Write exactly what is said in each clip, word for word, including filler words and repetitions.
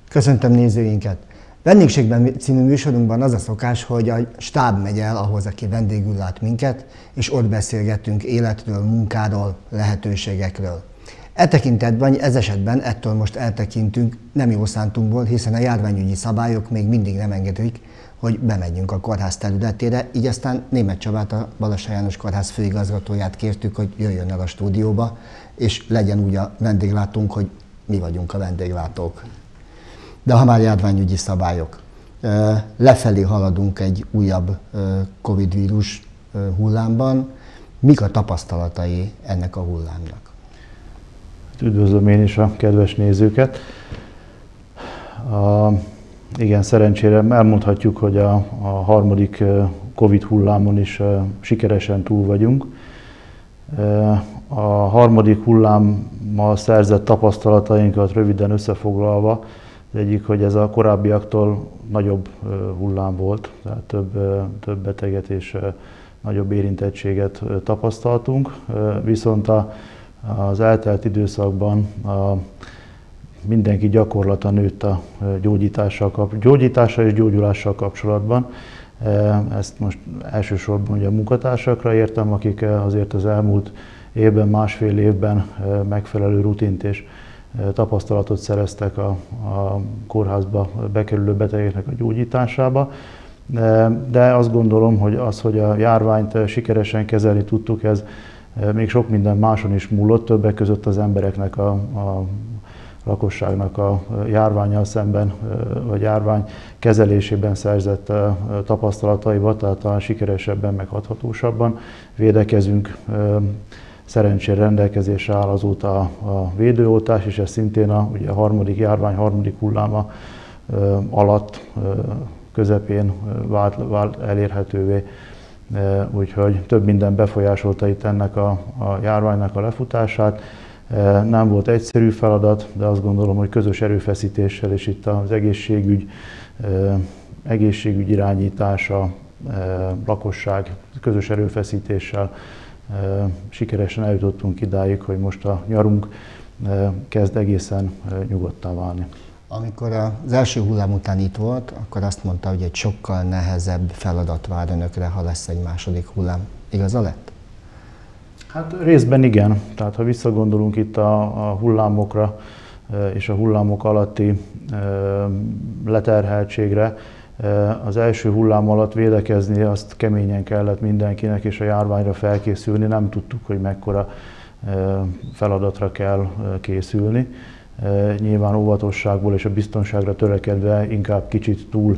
Köszöntöm nézőinket! Vendégségben című műsorunkban az a szokás, hogy a stáb megy el ahhoz, aki vendégül lát minket, és ott beszélgetünk életről, munkáról, lehetőségekről. E tekintetben, ez esetben ettől most eltekintünk nem jó szántunkból, hiszen a járványügyi szabályok még mindig nem engedik, hogy bemegyünk a kórház területére, így aztán Németh Csabát, a Balassa János Kórház főigazgatóját kértük, hogy jöjjön el a stúdióba, és legyen úgy a vendéglátónk, hogy mi vagyunk a vendéglátók. De ha már járványügyi szabályok, lefelé haladunk egy újabb Covid vírus hullámban, mik a tapasztalatai ennek a hullámnak? Üdvözlöm én is a kedves nézőket! A, igen, szerencsére elmondhatjuk, hogy a, a harmadik Covid hullámon is sikeresen túl vagyunk. A harmadik hullámmal szerzett tapasztalatainkat röviden összefoglalva, az egyik, hogy ez a korábbiaktól nagyobb hullám volt, tehát több, több beteget és nagyobb érintettséget tapasztaltunk, viszont a, az eltelt időszakban a, mindenki gyakorlata nőtt a gyógyítással, kap, gyógyítással és gyógyulással kapcsolatban. Ezt most elsősorban ugye a munkatársakra értem, akik azért az elmúlt évben, másfél évben megfelelő rutint és tapasztalatot szereztek a, a kórházba bekerülő betegeknek a gyógyításába. De azt gondolom, hogy az, hogy a járványt sikeresen kezelni tudtuk, ez még sok minden máson is múlott, többek között az embereknek, a, a lakosságnak a járvánnyal szemben, vagy járvány kezelésében szerzett tapasztalataival, tehát talán sikeresebben, meg hathatósabban védekezünk. Szerencsére rendelkezésre áll azóta a védőoltás, és ez szintén a, ugye a harmadik járvány, harmadik hulláma alatt, közepén vált, vált elérhetővé. Úgyhogy több minden befolyásolta itt ennek a, a járványnak a lefutását. Nem volt egyszerű feladat, de azt gondolom, hogy közös erőfeszítéssel, és itt az egészségügy, egészségügy irányítása, lakosság közös erőfeszítéssel sikeresen eljutottunk idáig, hogy most a nyarunk kezd egészen nyugodtá válni. Amikor az első hullám után itt volt, akkor azt mondta, hogy egy sokkal nehezebb feladat vár önökre, ha lesz egy második hullám. Igaza lett? Hát részben igen. Tehát ha visszagondolunk itt a, a hullámokra és a hullámok alatti leterheltségre, az első hullám alatt védekezni azt keményen kellett mindenkinek, és a járványra felkészülni. Nem tudtuk, hogy mekkora feladatra kell készülni. Nyilván óvatosságból és a biztonságra törekedve inkább kicsit túl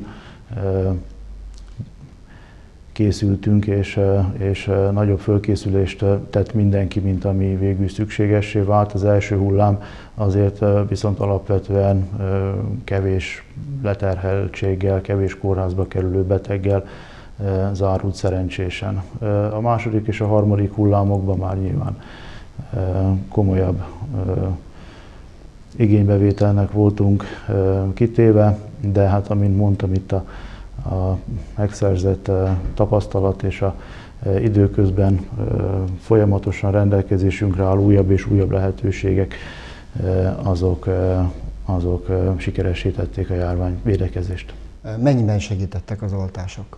készültünk, és, és nagyobb fölkészülést tett mindenki, mint ami végül szükségessé vált. Az első hullám azért viszont alapvetően kevés leterheltséggel, kevés kórházba kerülő beteggel zárult szerencsésen. A második és a harmadik hullámokban már nyilván komolyabb igénybevételnek voltunk kitéve, de hát amint mondtam, itt a a megszerzett tapasztalat és a időközben folyamatosan rendelkezésünkre áll újabb és újabb lehetőségek, azok, azok sikeresítették a járvány védekezést. Mennyiben segítettek az oltások?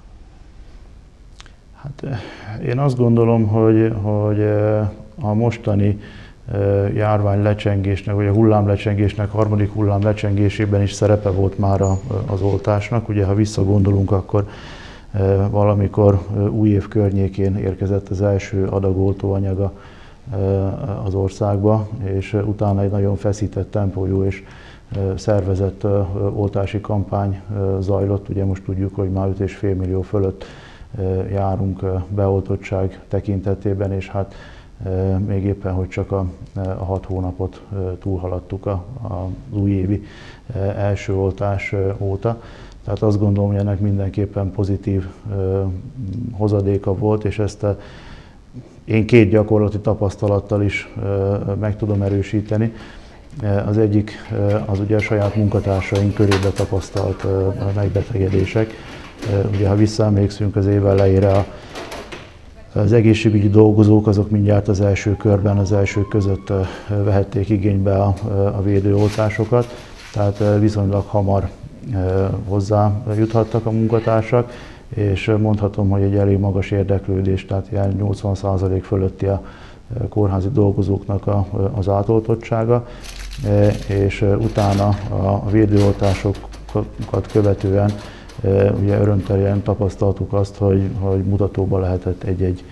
Hát én azt gondolom, hogy, hogy a mostani járvány lecsengésnek, vagy a hullám lecsengésnek, harmadik hullám lecsengésében is szerepe volt már az oltásnak. Ugye, ha visszagondolunk, akkor valamikor új év környékén érkezett az első adag oltóanyaga az országba, és utána egy nagyon feszített tempójú és szervezett oltási kampány zajlott. Ugye most tudjuk, hogy már öt egész öt millió fölött járunk beoltottság tekintetében, és hát még éppen, hogy csak a, a hat hónapot túlhaladtuk a, az újévi első oltás óta. Tehát azt gondolom, hogy ennek mindenképpen pozitív hozadéka volt, és ezt én két gyakorlati tapasztalattal is meg tudom erősíteni. Az egyik az ugye a saját munkatársaink körébe tapasztalt megbetegedések. Ugye, ha visszaemlékszünk az év elejére, az egészségügyi dolgozók azok mindjárt az első körben, az első között vehették igénybe a, a védőoltásokat. tehát viszonylag hamar hozzá juthattak a munkatársak, és mondhatom, hogy egy elég magas érdeklődés, tehát ilyen nyolcvan százalék fölötti a kórházi dolgozóknak a, az átoltottsága, és utána a védőoltásokat követően ugye örömteljen tapasztaltuk azt, hogy, hogy mutatóban lehetett egy-egy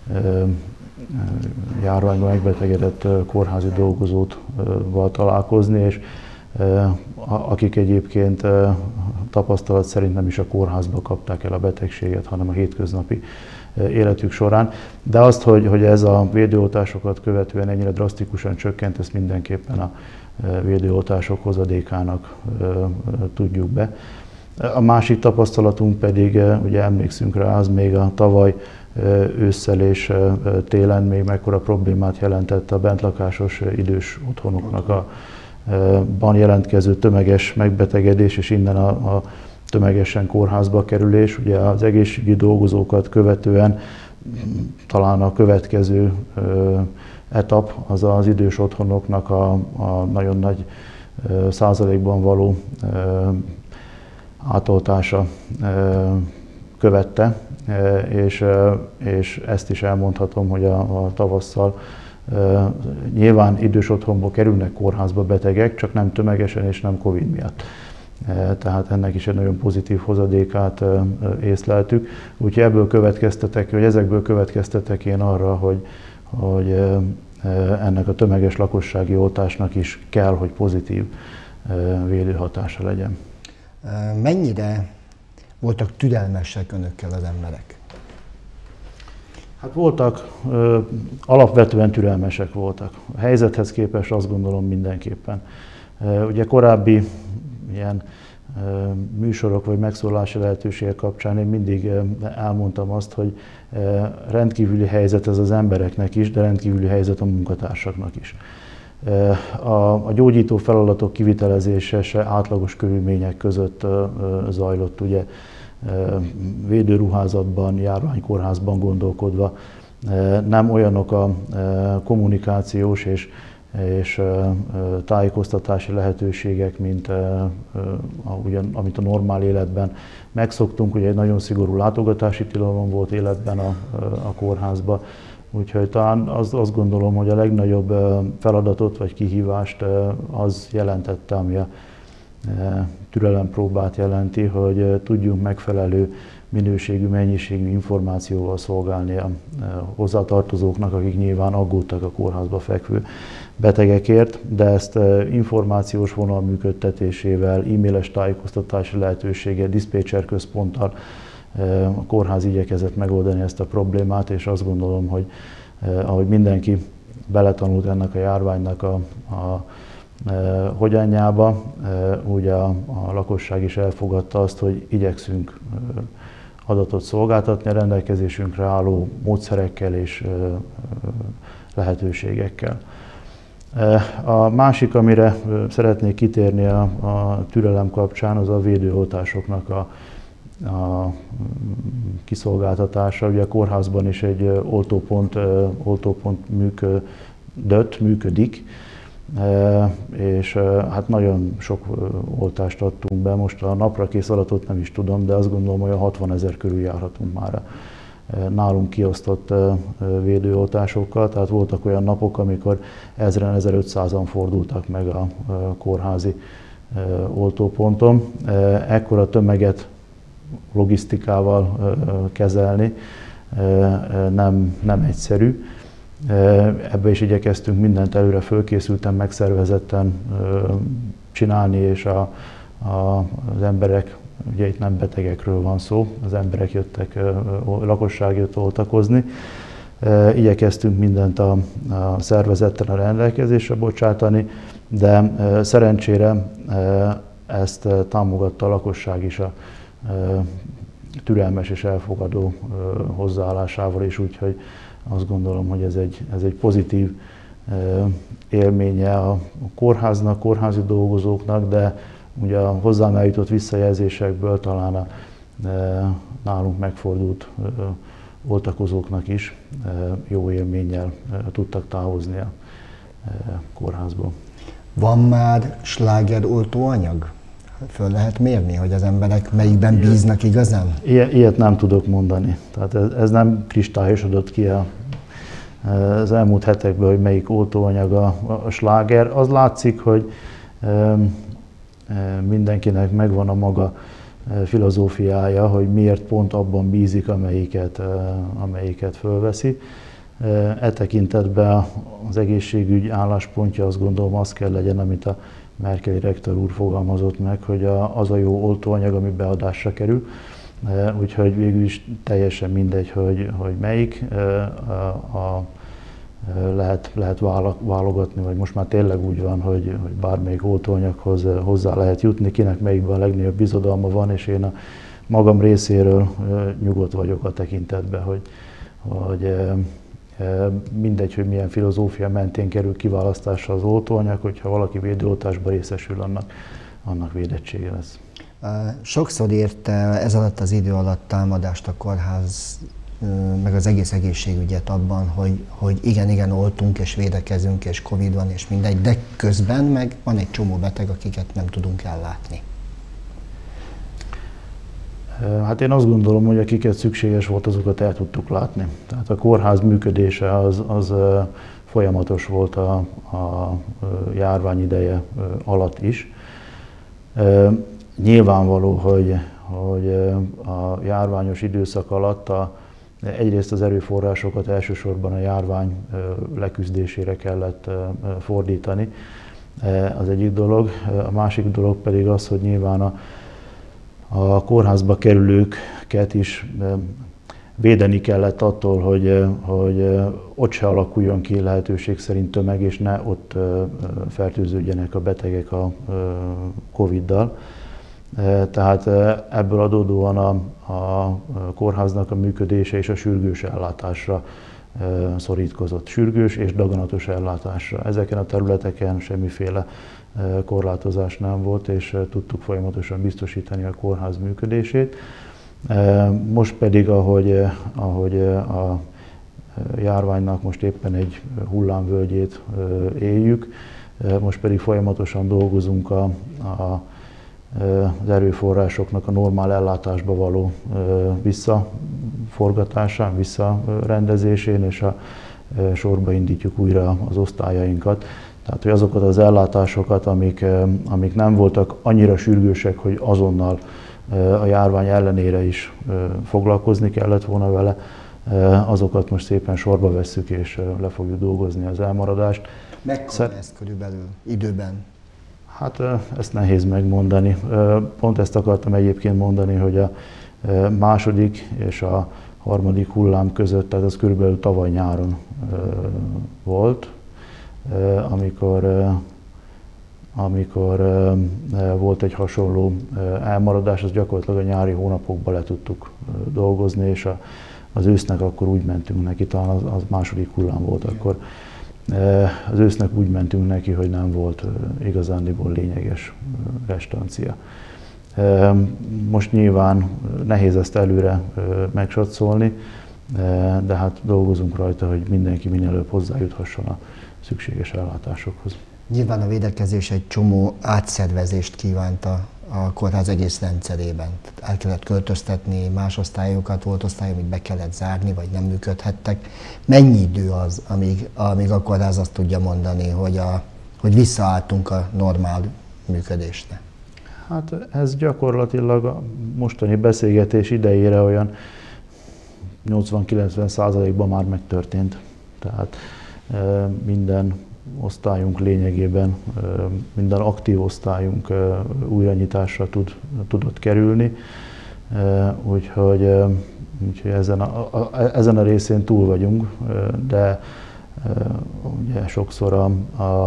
járványban megbetegedett kórházi dolgozóval találkozni, és akik egyébként tapasztalat szerint nem is a kórházba kapták el a betegséget, hanem a hétköznapi életük során. De azt, hogy, hogy ez a védőoltásokat követően ennyire drasztikusan csökkent, ezt mindenképpen a védőoltások hozadékának tudjuk be. A másik tapasztalatunk pedig, ugye emlékszünk rá, az még a tavaly ősszel és télen még mekkora problémát jelentett a bentlakásos idős otthonoknak a ban jelentkező tömeges megbetegedés, és innen a, a tömegesen kórházba kerülés. Ugye az egészségügyi dolgozókat követően talán a következő ö, etap az az idős otthonoknak a, a nagyon nagy ö, százalékban való ö, átoltása ö, követte, ö, és, ö, és ezt is elmondhatom, hogy a, a tavasszal ö, nyilván idős otthonból kerülnek kórházba betegek, csak nem tömegesen és nem Covid miatt. Tehát ennek is egy nagyon pozitív hozadékát észleltük. Úgyhogy ebből következtetek, vagy ezekből következtetek én arra, hogy, hogy ennek a tömeges lakossági oltásnak is kell, hogy pozitív védőhatása legyen. Mennyire voltak türelmesek önökkel az emberek? Hát voltak, alapvetően türelmesek voltak. A helyzethez képest azt gondolom mindenképpen. Ugye korábbi ilyen műsorok vagy megszólalási lehetőségek kapcsán én mindig elmondtam azt, hogy rendkívüli helyzet ez az embereknek is, de rendkívüli helyzet a munkatársaknak is. A, a gyógyító feladatok kivitelezése se átlagos körülmények között zajlott, ugye védőruházatban, járványkórházban gondolkodva. Nem olyanok a kommunikációs és és tájékoztatási lehetőségek, mint ugyan, amit a normál életben megszoktunk. Ugye egy nagyon szigorú látogatási tilalom volt életben a, a kórházban, úgyhogy talán az, azt gondolom, hogy a legnagyobb feladatot vagy kihívást az jelentette, ami a türelempróbát jelenti, hogy tudjunk megfelelő minőségű, mennyiségű információval szolgálni a hozzátartozóknak, akik nyilván aggódtak a kórházba fekvő betegekért, de ezt információs vonal működtetésével, e-mailes tájékoztatási lehetőséggel, diszpécser központtal a kórház igyekezett megoldani ezt a problémát, és azt gondolom, hogy ahogy mindenki beletanult ennek a járványnak a, a hogyanjába, úgy a, a lakosság is elfogadta azt, hogy igyekszünk adatot szolgáltatni a rendelkezésünkre álló módszerekkel és lehetőségekkel. A másik, amire szeretnék kitérni a, a türelem kapcsán, az a védőoltásoknak a, a kiszolgáltatása. Ugye a kórházban is egy oltópont, oltópont működött, működik, és hát nagyon sok oltást adtunk be. Most a napra kész adatot nem is tudom, de azt gondolom, hogy a hatvanezer körül járhatunk már a nálunk kiosztott védőoltásokkal. Tehát voltak olyan napok, amikor ezren, ezerötszázan fordultak meg a kórházi oltóponton. Ekkora tömeget logisztikával kezelni nem, nem egyszerű. Ebbe is igyekeztünk mindent előre fölkészülten, megszervezetten csinálni, és a, a, az emberek, ugye itt nem betegekről van szó, az emberek jöttek, a lakosság jött oltakozni. Igyekeztünk mindent a, a szervezetten a rendelkezésre bocsátani, de szerencsére ezt támogatta a lakosság is a türelmes és elfogadó hozzáállásával is, úgyhogy azt gondolom, hogy ez egy, ez egy pozitív élménye a kórháznak, kórházi dolgozóknak, de ugye a hozzám eljutott visszajelzésekből talán a nálunk megfordult oltakozóknak is jó élménnyel tudtak távozni a kórházból. Van már sláger oltóanyag? Föl lehet mérni, hogy az emberek melyikben bíznak igazán? Ilyet nem tudok mondani. Tehát ez, ez nem kristályosodott ki a, az elmúlt hetekben, hogy melyik oltóanyag a, a sláger. Az látszik, hogy mindenkinek megvan a maga filozófiája, hogy miért pont abban bízik, amelyiket, amelyiket fölveszi. E tekintetben az egészségügy álláspontja, azt gondolom, az kell legyen, amit a Merkeli rektor úr fogalmazott meg, hogy az a jó oltóanyag, ami beadásra kerül. Úgyhogy végül is teljesen mindegy, hogy, hogy melyik. A, a, lehet, lehet válogatni, vagy most már tényleg úgy van, hogy, hogy bármelyik oltóanyaghoz hozzá lehet jutni, kinek melyikben a legnagyobb bizodalma van, és én a magam részéről nyugodt vagyok a tekintetben, hogy, hogy mindegy, hogy milyen filozófia mentén kerül kiválasztásra az oltóanyag, hogyha valaki védőoltásba részesül, annak, annak védettsége lesz. Sokszor ért ez alatt az idő alatt támadást a kórház, meg az egész egészségügyet abban, hogy, hogy igen, igen, oltunk és védekezünk, és Covid van és mindegy, de közben meg van egy csomó beteg, akiket nem tudunk ellátni. Hát én azt gondolom, hogy akiket szükséges volt, azokat el tudtuk látni. Tehát a kórház működése az, az folyamatos volt a, a járvány ideje alatt is. Nyilvánvaló, hogy, hogy a járványos időszak alatt a, egyrészt az erőforrásokat elsősorban a járvány leküzdésére kellett fordítani. Az egyik dolog. A másik dolog pedig az, hogy nyilván a A kórházba kerülőket is védeni kellett attól, hogy, hogy ott se alakuljon ki lehetőség szerint tömeg, és ne ott fertőződjenek a betegek a Coviddal. Tehát ebből adódóan a, a kórháznak a működése és a sürgős ellátásra szorítkozott. Sürgős és daganatos ellátásra. Ezeken a területeken semmiféle korlátozás nem volt, és tudtuk folyamatosan biztosítani a kórház működését. Most pedig, ahogy, ahogy a járványnak most éppen egy hullámvölgyét éljük, most pedig folyamatosan dolgozunk a, a, az erőforrásoknak a normál ellátásba való visszaforgatásán, visszarendezésén, és a sorba indítjuk újra az osztályainkat. Tehát, hogy azokat az ellátásokat, amik, amik nem voltak annyira sürgősek, hogy azonnal a járvány ellenére is foglalkozni kellett volna vele, azokat most szépen sorba vesszük, és le fogjuk dolgozni az elmaradást. Mekkora Szer- ez körülbelül időben? Hát ezt nehéz megmondani. Pont ezt akartam egyébként mondani, hogy a második és a harmadik hullám között, tehát az körülbelül tavaly nyáron volt, amikor, amikor volt egy hasonló elmaradás, az gyakorlatilag a nyári hónapokban le tudtuk dolgozni, és a, az ősznek akkor úgy mentünk neki, talán az, az második hullám volt akkor, az ősznek úgy mentünk neki, hogy nem volt igazándiból lényeges restancia. Most nyilván nehéz ezt előre megsatszolni, de hát dolgozunk rajta, hogy mindenki minél előbb hozzájuthasson a szükséges ellátásokhoz. Nyilván a védekezés egy csomó átszervezést kívánt a, a kórház egész rendszerében. El kellett költöztetni, más osztályokat, volt osztály, amit be kellett zárni, vagy nem működhettek. Mennyi idő az, amíg, amíg a kórház azt tudja mondani, hogy, a, hogy visszaálltunk a normál működésre? Hát ez gyakorlatilag a mostani beszélgetés idejére olyan nyolcvan-kilencven százalékban már megtörtént. Tehát minden osztályunk lényegében, minden aktív osztályunk újranyitásra tud, tudott kerülni, úgyhogy, úgyhogy ezen, a, a, ezen a részén túl vagyunk, de ugye sokszor a, a,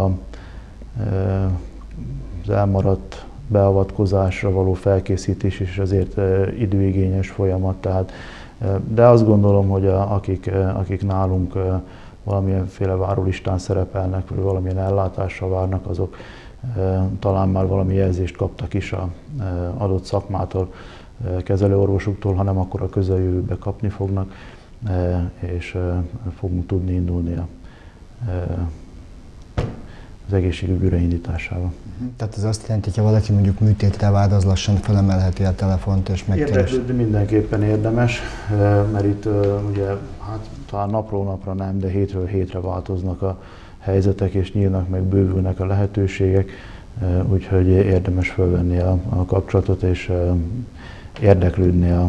az elmaradt beavatkozásra való felkészítés is azért időigényes folyamat, tehát, de azt gondolom, hogy a, akik, akik nálunk valamilyenféle várólistán szerepelnek, vagy valamilyen ellátásra várnak, azok talán már valami jelzést kaptak is az adott szakmától, kezelőorvosuktól, hanem akkor a közeljövőbe kapni fognak, és fogunk tudni indulni a az egészségügy újraindításával. Tehát ez azt jelenti, hogy ha valaki mondjuk műtétre vár, az lassan felemelheti a telefont és megkeres. Érdeklődni mindenképpen érdemes, mert itt ugye hát talán napról napra nem, de hétről hétre változnak a helyzetek és nyílnak meg, bővülnek a lehetőségek, úgyhogy érdemes felvenni a, a kapcsolatot és érdeklődni a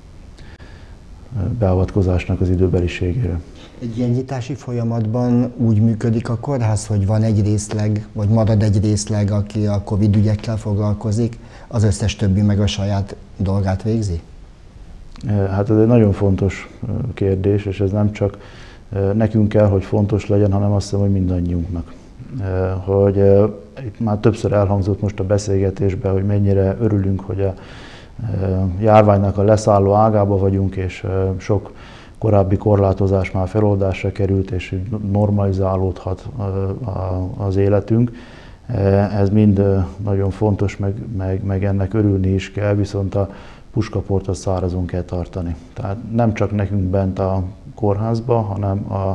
beavatkozásnak az időbeliségére. Egy ilyen nyitási folyamatban úgy működik a kórház, hogy van egy részleg, vagy marad egy részleg, aki a Covid ügyekkel foglalkozik, az összes többi meg a saját dolgát végzi? Hát ez egy nagyon fontos kérdés, és ez nem csak nekünk kell, hogy fontos legyen, hanem azt hiszem, hogy mindannyiunknak. Hogy itt már többször elhangzott most a beszélgetésben, hogy mennyire örülünk, hogy a járványnak a leszálló ágába vagyunk, és sok korábbi korlátozás már feloldásra került, és normalizálódhat az életünk. Ez mind nagyon fontos, meg, meg, meg ennek örülni is kell, viszont a puskaportot szárazon kell tartani. Tehát nem csak nekünk bent a kórházba, hanem a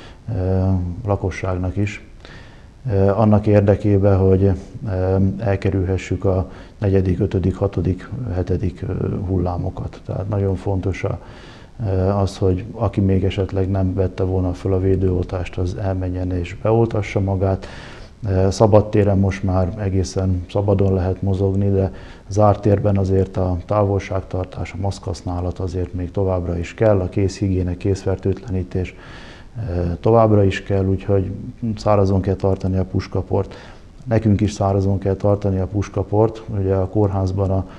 lakosságnak is. Annak érdekében, hogy elkerülhessük a negyedik, ötödik, hatodik, hetedik hullámokat. Tehát nagyon fontos az, hogy aki még esetleg nem vette volna fel a védőoltást, az elmenjen és beoltassa magát. Szabadtéren most már egészen szabadon lehet mozogni, de zárt térben azért a távolságtartás, a maszkhasználat azért még továbbra is kell, a kézhigiéne, kézfertőtlenítés továbbra is kell, úgyhogy szárazon kell tartani a puskaport. Nekünk is szárazon kell tartani a puskaport. Ugye a kórházban a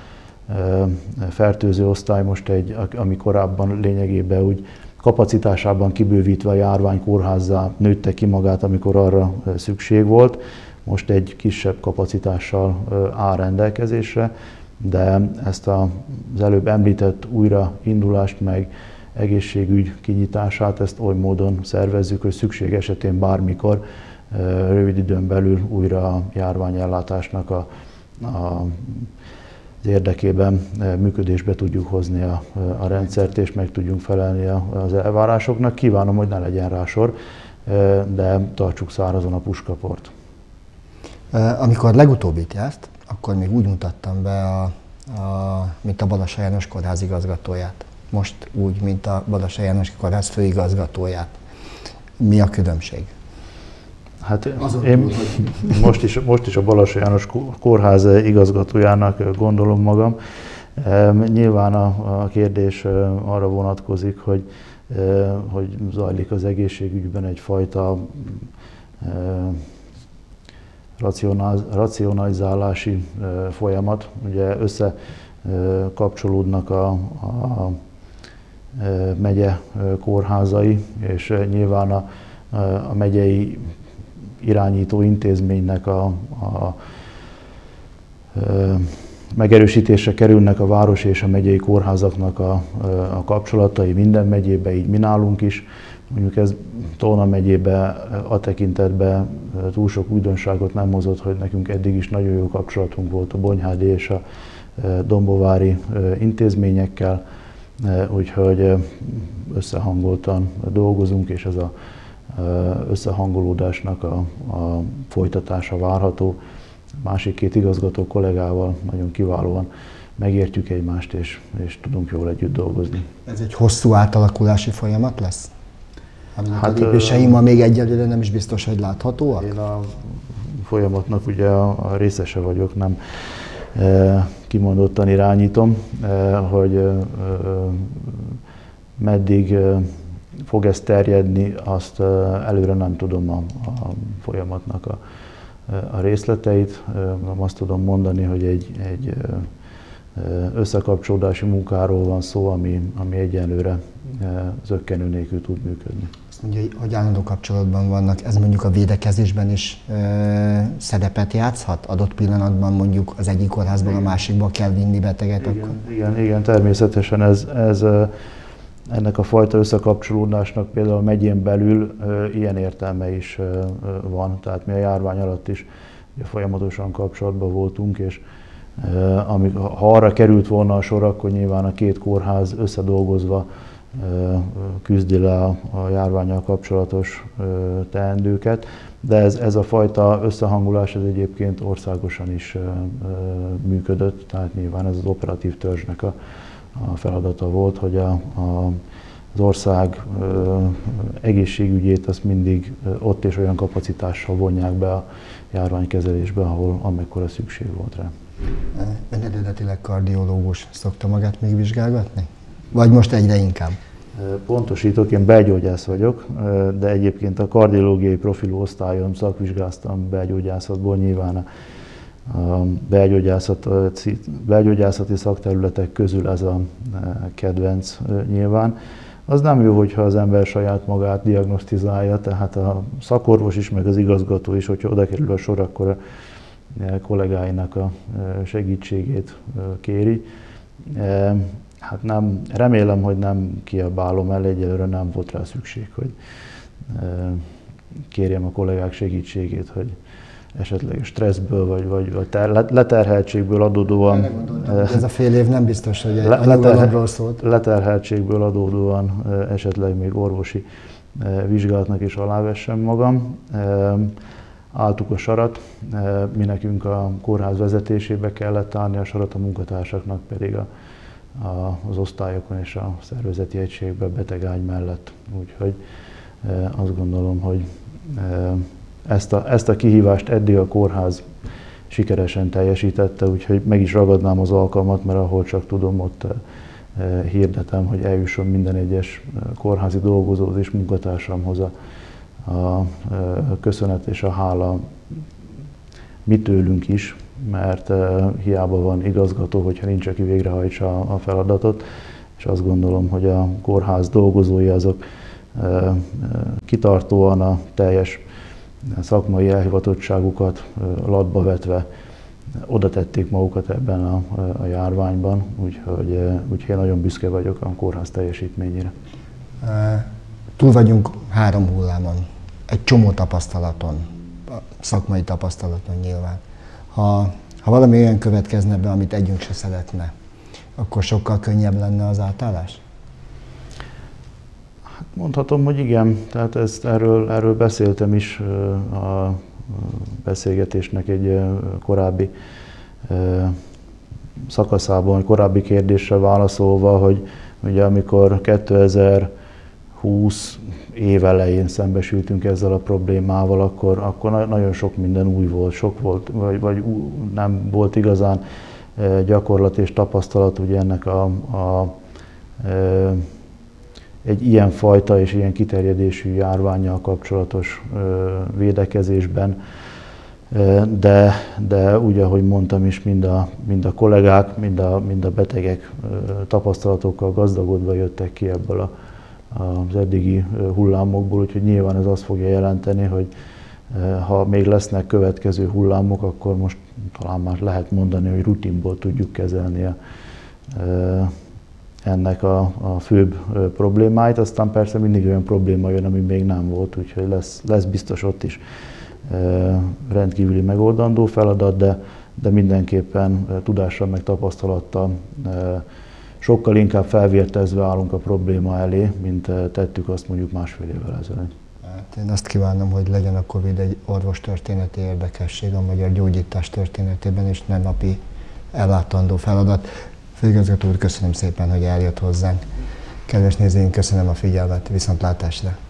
fertőző osztály most egy, ami korábban lényegében úgy kapacitásában kibővítve a járvány kórházzá nőtte ki magát, amikor arra szükség volt. Most egy kisebb kapacitással áll rendelkezésre, de ezt az előbb említett újraindulást meg egészségügy kinyitását, ezt oly módon szervezzük, hogy szükség esetén bármikor rövid időn belül újra a járványellátásnak a, a az érdekében működésbe tudjuk hozni a, a rendszert, és meg tudjunk felelni az elvárásoknak. Kívánom, hogy ne legyen rá sor, de tartsuk szárazon a puskaport. Amikor legutóbbit járt, akkor még úgy mutattam be, a, a, mint a Balassahy János Kórház igazgatóját. Most úgy, mint a Balassahy János Kórház főigazgatóját. Mi a különbség? Hát én most is, most is a Balassahy János Kórház igazgatójának gondolom magam. Nyilván a, a kérdés arra vonatkozik, hogy, hogy zajlik az egészségügyben egyfajta racionalizálási folyamat. Ugye összekapcsolódnak a, a megye kórházai, és nyilván a, a megyei irányító intézménynek a, a, a megerősítésre kerülnek a városi és a megyei kórházaknak a, a kapcsolatai minden megyébe, így mi nálunk is. Mondjuk ez Tolna megyébe a tekintetben túl sok újdonságot nem hozott, hogy nekünk eddig is nagyon jó kapcsolatunk volt a Bonyhádi és a dombovári intézményekkel, úgyhogy összehangoltan dolgozunk, és ez a összehangolódásnak a, a folytatása várható. A másik két igazgató kollégával nagyon kiválóan megértjük egymást, és, és tudunk jól együtt dolgozni. Ez egy hosszú átalakulási folyamat lesz? Hát, a lépéseim ma még egyelőre nem is biztos, hogy láthatóak? Én a folyamatnak ugye a, a részese vagyok, nem e, kimondottan irányítom, e, hogy e, meddig e, fog ez terjedni, azt előre nem tudom a, a folyamatnak a, a részleteit. Azt tudom mondani, hogy egy, egy összekapcsolódási munkáról van szó, ami, ami egyenlőre zökkenő nélkül tud működni. Azt mondja, hogy állandó kapcsolatban vannak, ez mondjuk a védekezésben is e, szerepet játszhat? Adott pillanatban mondjuk az egyik kórházból a másikba kell vinni beteget? Igen, akkor? igen, igen, természetesen ez, ez ennek a fajta összekapcsolódásnak például a megyén belül e, ilyen értelme is e, van. Tehát mi a járvány alatt is ugye, folyamatosan kapcsolatban voltunk, és e, amíg, ha arra került volna a sor, akkor nyilván a két kórház összedolgozva küzdi le a járvánnyal kapcsolatos teendőket, de ez, ez a fajta összehangolás ez egyébként országosan is működött, tehát nyilván ez az operatív törzsnek a, a feladata volt, hogy a, a, az ország egészségügyét azt mindig ott és olyan kapacitással vonják be a járványkezelésbe, ahol amekkora szükség volt rá. Ön eredetileg kardiológus, szokta magát még vizsgálgatni? Vagy most egyre inkább? Pontosítok, én belgyógyász vagyok, de egyébként a kardiológiai profilú osztályon szakvizsgáztam belgyógyászatból, nyilván a belgyógyászati, belgyógyászati szakterületek közül ez a kedvenc nyilván. Az nem jó, hogyha az ember saját magát diagnosztizálja, tehát a szakorvos is, meg az igazgató is, hogyha oda kerül a sor, akkor a kollégáinak a segítségét kéri. Hát nem, remélem, hogy nem kiabálom el, egyelőre nem volt rá szükség, hogy kérjem a kollégák segítségét, hogy esetleg stresszből vagy, vagy, vagy ter, leterheltségből adódóan... Ez a fél év nem biztos, hogy a nyugalomról szólt. Leterheltségből adódóan esetleg még orvosi vizsgálatnak is alávessem magam. Álltuk a sarat, mi nekünk a kórház vezetésébe kellett állni, a sarat a munkatársaknak pedig a, a, az osztályokon és a szervezeti egységben betegágy mellett. Úgyhogy azt gondolom, hogy ezt a, ezt a kihívást eddig a kórház sikeresen teljesítette, úgyhogy meg is ragadnám az alkalmat, mert ahol csak tudom, ott hirdetem, hogy eljusson minden egyes kórházi dolgozóhoz és munkatársamhoz a, a köszönet és a hála mi tőlünk is, mert hiába van igazgató, hogyha nincs, aki végrehajtsa a feladatot, és azt gondolom, hogy a kórház dolgozói azok kitartóan a teljes szakmai elhivatottságukat latba vetve oda tették magukat ebben a, a járványban, úgyhogy, úgyhogy én nagyon büszke vagyok a kórház teljesítményére. Túl vagyunk három hullámon, egy csomó tapasztalaton, szakmai tapasztalaton nyilván. Ha, ha valami olyan következne be, amit együnk se szeretne, akkor sokkal könnyebb lenne az átállás? Hát mondhatom, hogy igen. Tehát ezt, erről, erről beszéltem is a beszélgetésnek egy korábbi szakaszában, egy korábbi kérdésre válaszolva, hogy ugye amikor kétezer-húsz év elején szembesültünk ezzel a problémával, akkor, akkor nagyon sok minden új volt, sok volt, vagy, vagy nem volt igazán gyakorlat és tapasztalat ugye ennek a, a egy ilyen fajta és ilyen kiterjedésű járvánnyal kapcsolatos védekezésben, de, de úgy, ahogy mondtam is, mind a, mind a kollégák, mind a, mind a betegek tapasztalatokkal gazdagodva jöttek ki ebből a, az eddigi hullámokból, úgyhogy nyilván ez azt fogja jelenteni, hogy ha még lesznek következő hullámok, akkor most talán már lehet mondani, hogy rutinból tudjuk kezelni a, ennek a, a főbb problémáit, aztán persze mindig olyan probléma jön, ami még nem volt, úgyhogy lesz, lesz biztos ott is rendkívüli megoldandó feladat, de, de mindenképpen tudással meg tapasztalattal sokkal inkább felvértezve állunk a probléma elé, mint tettük azt mondjuk másfél évvel ezelőtt. Hát én azt kívánom, hogy legyen a Covid egy orvostörténeti érdekesség a magyar gyógyítás történetében, és ne napi ellátandó feladat. Főigazgató úr, köszönöm szépen, hogy eljött hozzánk. Kedves nézőink, köszönöm a figyelmet, viszontlátásra!